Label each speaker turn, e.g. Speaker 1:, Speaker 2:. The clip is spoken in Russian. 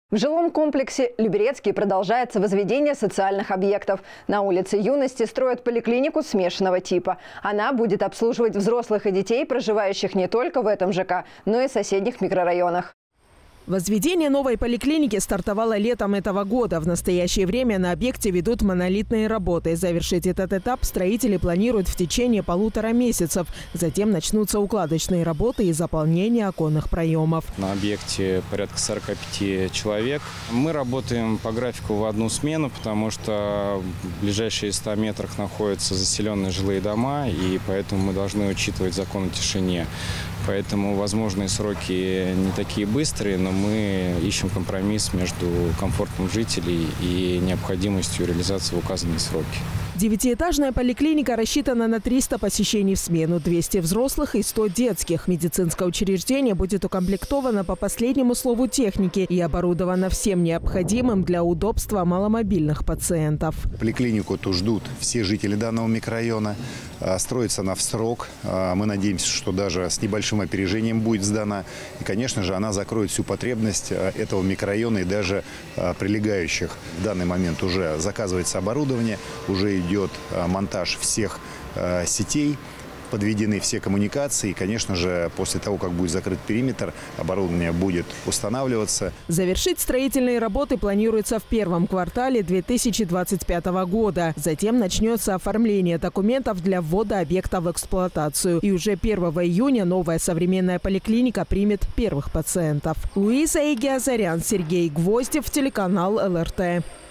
Speaker 1: В жилом комплексе «Люберецкий» продолжается возведение социальных объектов. На улице Юности строят поликлинику смешанного типа. Она будет обслуживать взрослых и детей, проживающих не только в этом ЖК, но и в соседних микрорайонах.
Speaker 2: Возведение новой поликлиники стартовало летом этого года. В настоящее время на объекте ведут монолитные работы. Завершить этот этап строители планируют в течение 1,5 месяцев. Затем начнутся укладочные работы и заполнение оконных проемов.
Speaker 3: На объекте порядка 45 человек. Мы работаем по графику в одну смену, потому что в ближайшие 100 метрах находятся заселенные жилые дома, и поэтому мы должны учитывать закон о тишине. Поэтому возможные сроки не такие быстрые, но мы ищем компромисс между комфортом жителей и необходимостью реализации в указанные сроки.
Speaker 2: 9-этажная поликлиника рассчитана на 300 посещений в смену, 200 взрослых и 100 детских. Медицинское учреждение будет укомплектовано по последнему слову техники и оборудовано всем необходимым для удобства маломобильных пациентов.
Speaker 4: Поликлинику эту ждут все жители данного микрорайона. Строится она в срок. Мы надеемся, что даже с небольшим опережением будет сдана. И, конечно же, она закроет всю потребность этого микрорайона и даже прилегающих. В данный момент уже заказывается оборудование, уже идет монтаж всех сетей, подведены все коммуникации. И, конечно же, после того, как будет закрыт периметр, оборудование будет устанавливаться.
Speaker 2: Завершить строительные работы планируется в первом квартале 2025 года. Затем начнется оформление документов для ввода объекта в эксплуатацию. И уже 1 июня новая современная поликлиника примет первых пациентов. Луиза Игиазарян, Сергей Гвоздев, телеканал ЛРТ.